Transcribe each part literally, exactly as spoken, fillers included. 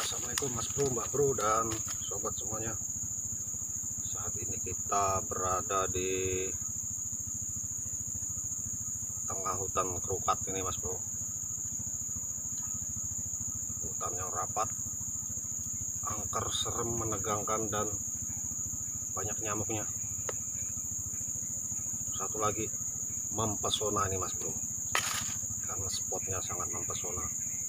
Assalamualaikum Mas Bro, Mbak Bro, dan sobat semuanya. Saat ini kita berada di tengah hutan kerukat ini Mas Bro. Hutan yang rapat, angker serem, menegangkan, dan banyak nyamuknya. Satu lagi, mempesona ini Mas Bro, karena spotnya sangat mempesona.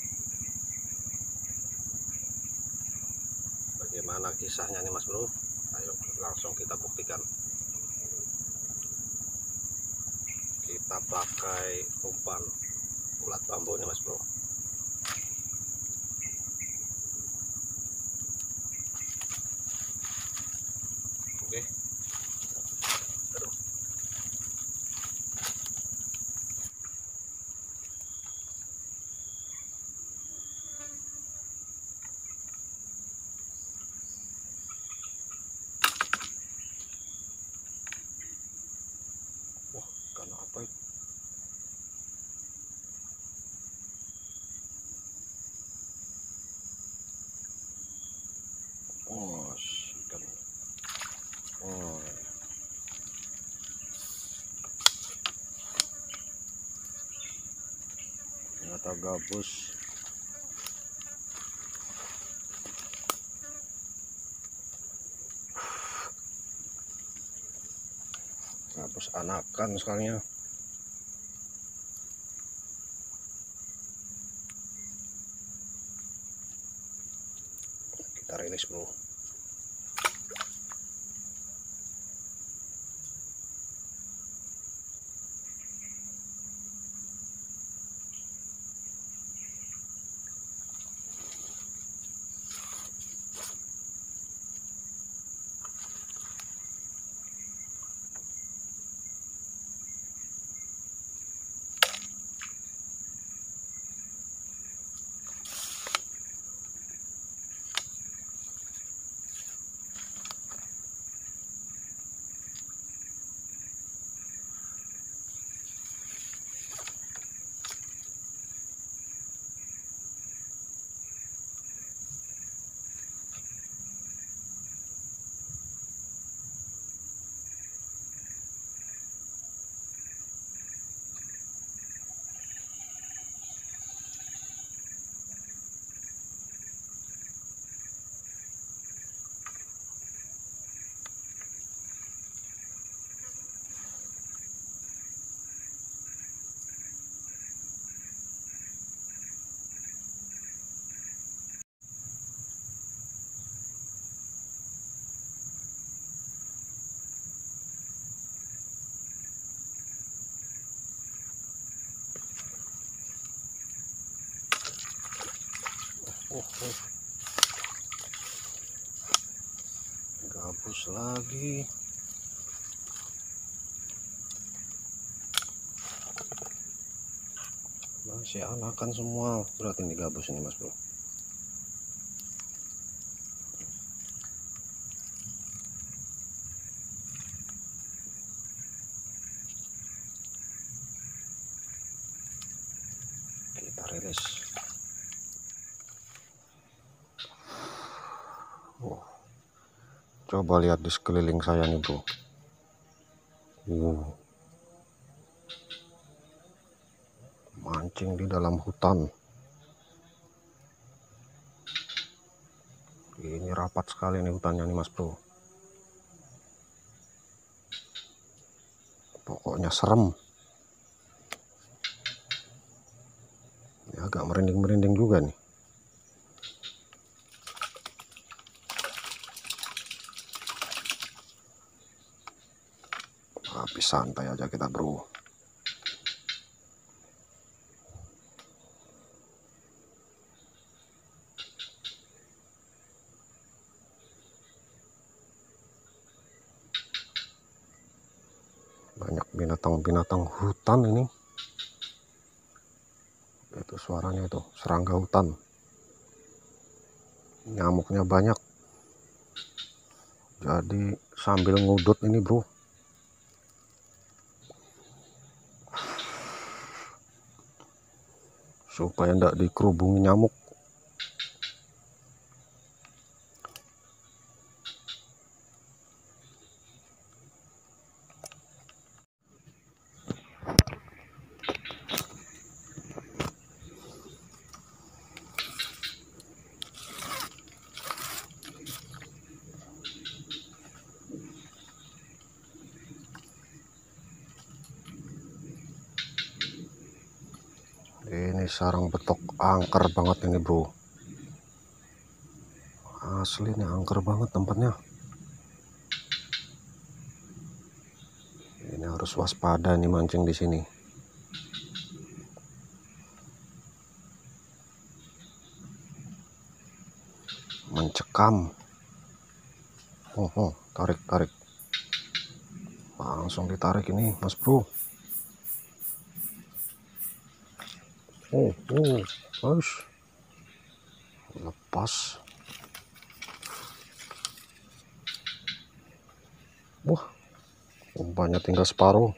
Bagaimana kisahnya nih Mas Bro? Ayo langsung kita buktikan. Kita pakai umpan ulat bambu nih Mas Bro. Oke. Aduh. Wah, karena apa itu? Oh, ikan. Oh. Ternyata gabus. Gabus anakan sekalinya. Kita rilis Bro. Oh, oh. Gabus lagi. Masih anakan semua. Berarti ini gabus ini Mas Bro. Kita rilis. Oh. Coba lihat di sekeliling saya nih Bro. Uh. Mancing di dalam hutan. Ini rapat sekali nih hutannya nih Mas Bro. Pokoknya serem. Ini agak merinding-merinding juga nih. Habis santai aja kita Bro. Banyak binatang-binatang hutan ini. Itu suaranya itu, serangga hutan. Nyamuknya banyak. Jadi sambil ngudut ini Bro. Supaya tidak dikerubungi nyamuk. sarang betok angker banget ini bro, asli nih angker banget tempatnya. Ini harus waspada nih mancing di sini. Mencekam. Oh, oh, tarik tarik. Langsung ditarik ini mas bro. Oh, oh, guys, lepas. Wah, umpannya tinggal separuh.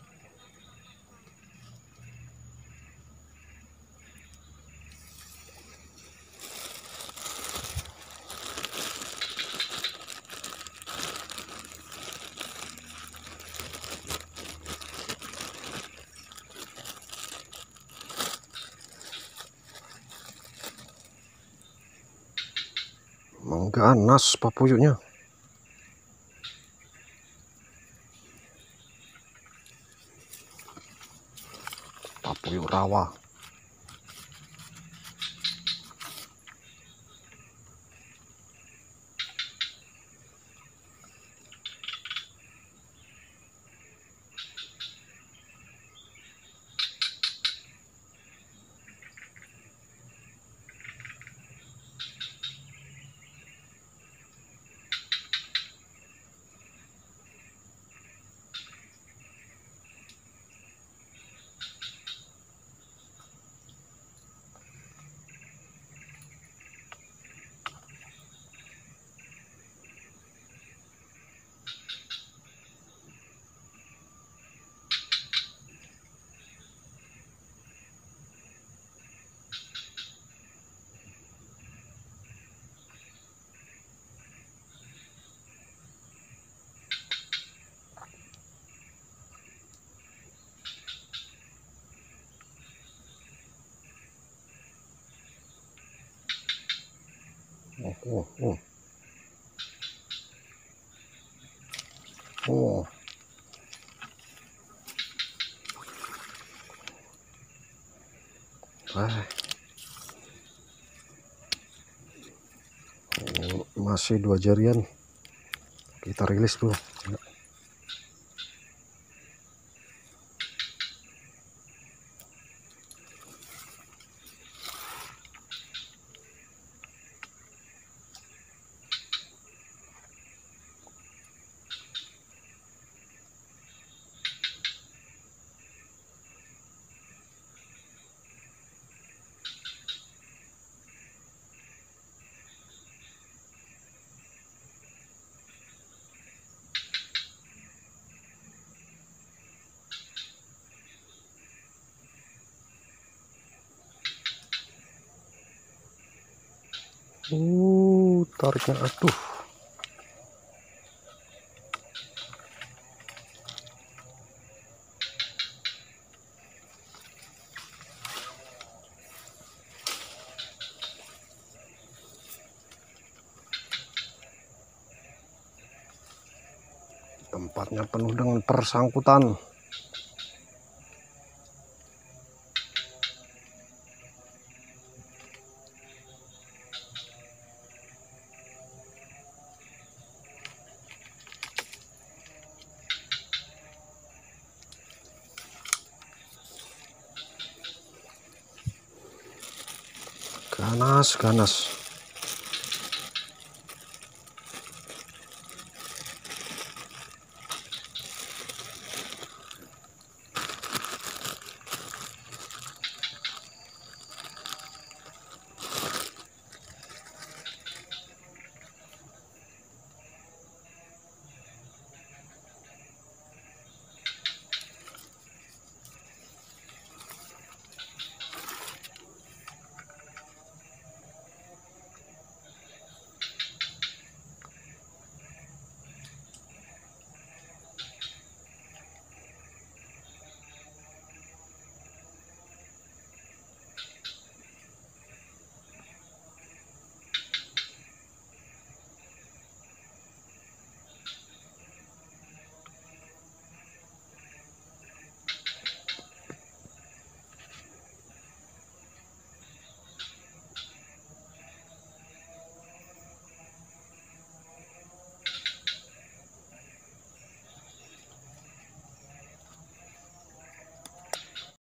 Mengganas papuyunya. Papuyuk rawa. Oh, oh, oh. Oh. Ah. Ini masih dua jarian. Kita rilis bro. Uh, tariknya aduh. Tempatnya penuh dengan persangkutan. Ganas, ganas.